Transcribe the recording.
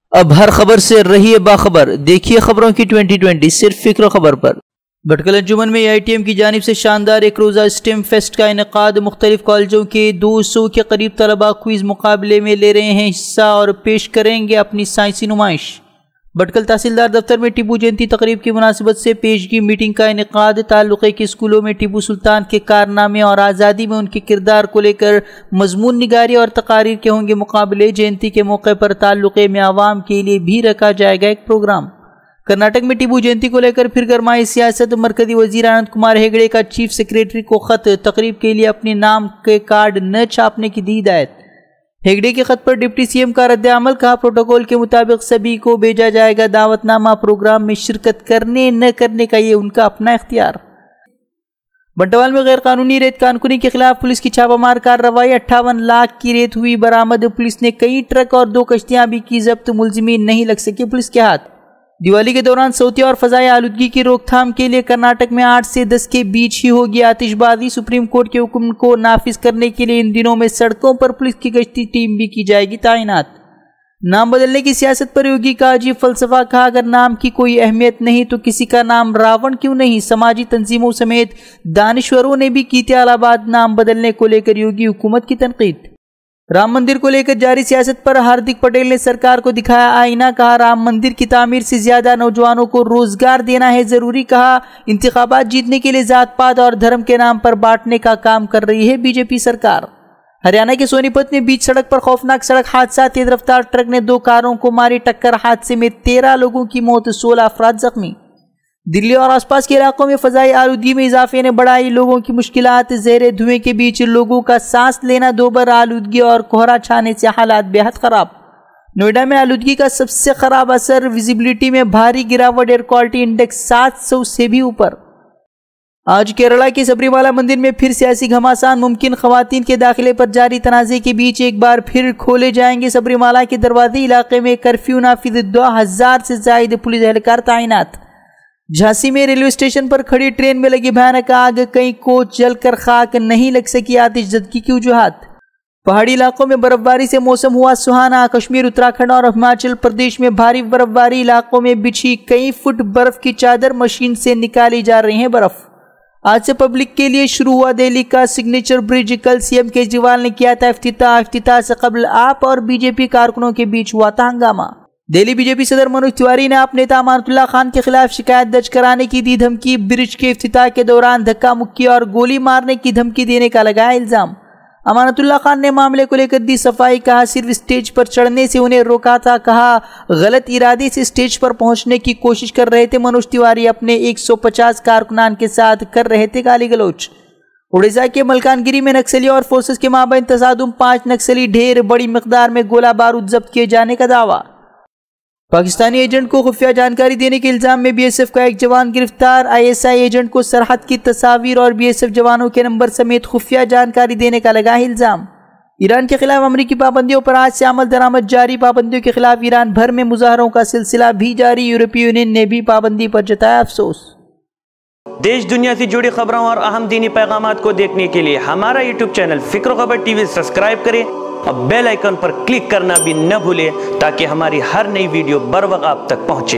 अब हर खबर से रहिए बाखबर, देखिए खबरों की 2020 सिर्फ फिक्र खबर पर। भटकल अंजुमन में AITM की जानिब से शानदार एक रोज़ा स्टेम फेस्ट का इनेकाद। मुख्तलिफ कॉलेजों के 200 के करीब तलबा क्विज मुकाबले में ले रहे हैं हिस्सा और पेश करेंगे अपनी साइंसी नुमाइश। भटकल तहसीलदार दफ्तर में टिप्पू जयंती तकरीब की मुनासिबत से पेशगी मीटिंग का इनेकाद। ताल्लुक़े के स्कूलों में टिप्पू सुल्तान के कारनामे और आज़ादी में उनके किरदार को लेकर मजमून निगारी और तकारीर के होंगे मुकाबले। जयंती के मौके पर ताल्लुक़े में आवाम के लिए भी रखा जाएगा एक प्रोग्राम। कर्नाटक में टिप्पू जयंती को लेकर फिर गरमाई सियासत। मरकजी वजीर आनंद कुमार हेगड़े का चीफ सेक्रेटरी को खत, तकरीब के लिए अपने नाम के कार्ड न छापने की दी हिदायत। हेगड़े के खत पर डिप्टी CM का रद्द-ए-अमल, कहा प्रोटोकॉल के मुताबिक सभी को भेजा जाएगा दावतनामा, प्रोग्राम में शिरकत करने न करने का ये उनका अपना इख्तियार। बंटवाल में गैर कानूनी रेत कानकुनी के खिलाफ पुलिस की छापामार कार्रवाई। 58 लाख की रेत हुई बरामद। पुलिस ने कई ट्रक और 2 कश्तियां भी की जब्त। मुलजिमीन नहीं लग सके पुलिस के हाथ। दिवाली के दौरान सौतिया और फजाई आलूदगी की रोकथाम के लिए कर्नाटक में 8 से 10 के बीच ही होगी आतिशबाजी। सुप्रीम कोर्ट के हुक्म को नाफिज करने के लिए इन दिनों में सड़कों पर पुलिस की गश्ती टीम भी की जाएगी तैनात। नाम बदलने की सियासत पर योगी का अजीब फलसफा, कहा अगर नाम की कोई अहमियत नहीं तो किसी का नाम रावण क्यों नहीं। समाजी तंजीमों समेत दानिश्वरों ने भी की थी इलाहाबाद नाम बदलने को लेकर योगी हुकूमत की तनकीद। राम मंदिर को लेकर जारी सियासत पर हार्दिक पटेल ने सरकार को दिखाया आईना, कहा राम मंदिर की तामीर से ज्यादा नौजवानों को रोजगार देना है जरूरी। कहा इंतखाबात जीतने के लिए जात पात और धर्म के नाम पर बांटने का काम कर रही है बीजेपी सरकार। हरियाणा के सोनीपत में बीच सड़क पर खौफनाक सड़क हादसा। तेज रफ्तार ट्रक ने 2 कारों को मारी टक्कर। हादसे में 13 लोगों की मौत, 16 अफराद जख्मी। दिल्ली और आसपास के इलाकों में फजाई आलूदगी में इजाफे ने बढ़ाई लोगों की मुश्किलात। ज़हरे धुएं के बीच लोगों का सांस लेना दोबार। आलूदगी और कोहरा छाने से हालात बेहद खराब। नोएडा में आलूदगी का सबसे खराब असर, विजिबिलिटी में भारी गिरावट। एयर क्वालिटी इंडेक्स 700 से भी ऊपर। आज केरला के सबरीमाला मंदिर में फिर सियासी घमासान मुमकिन। खवातीन के दाखिले पर जारी तनाज़े के बीच एक बार फिर खोले जाएंगे सबरीमाला के दरवाजे। इलाके में कर्फ्यू नाफिज, 2000 से ज्यादा पुलिस एहलकार तैनात। झांसी में रेलवे स्टेशन पर खड़ी ट्रेन में लगी भयानक आग, कई कोच जलकर खाक, नहीं लग सकी आतिशज़दगी की वजूहात। पहाड़ी इलाकों में बर्फबारी से मौसम हुआ सुहाना। कश्मीर, उत्तराखंड और हिमाचल प्रदेश में भारी बर्फबारी। इलाकों में बिछी कई फुट बर्फ की चादर, मशीन से निकाली जा रही है बर्फ। आज से पब्लिक के लिए शुरू हुआ दिल्ली का सिग्नेचर ब्रिज। कल CM केजरीवाल ने किया था इफ्तिताह। इफ्तिताह से कबल आप और बीजेपी कारकुनों के बीच हुआ था हंगामा। दिल्ली बीजेपी सदर मनोज तिवारी ने आप नेता अमानतुल्लाह खान के खिलाफ शिकायत दर्ज कराने की दी धमकी। ब्रिज के इफ्तिताह के दौरान धक्का मुक्की और गोली मारने की धमकी देने का लगाया इल्जाम। अमानतुल्लाह खान ने मामले को लेकर दी सफाई, कहा सिर्फ स्टेज पर चढ़ने से उन्हें रोका था। कहा गलत इरादे से स्टेज पर पहुंचने की कोशिश कर रहे थे। मनोज तिवारी अपने 150 कारकुनान के साथ कर रहे थे गाली गलौज। उड़ीसा के मलकानगिरी में नक्सली और फोर्सेस के माबैन तसादुम, 5 नक्सली ढेर, बड़ी मिकदार में गोला बारूद जब्त किए जाने का दावा। पाकिस्तानी एजेंट को खुफिया जानकारी देने के इल्जाम में BSF का एक जवान गिरफ्तार। ISI एजेंट को सरहद की तस्वीर और BSF जवानों के नंबर समेत खुफिया जानकारी देने का लगा इल्जाम। ईरान के खिलाफ अमरीकी पाबंदियों पर आज से अमल दरामद जारी। पाबंदियों के खिलाफ ईरान भर में मुजाहरों का सिलसिला भी जारी। यूरोपीय यूनियन ने भी पाबंदी पर जताया अफसोस। देश दुनिया से जुड़ी खबरों और अहम दीनी पैगामात को देखने के लिए हमारा YouTube चैनल फिक्र खबर TV सब्सक्राइब करें और बेल आइकन पर क्लिक करना भी न भूलें ताकि हमारी हर नई वीडियो बर वक्त आप तक पहुंचे।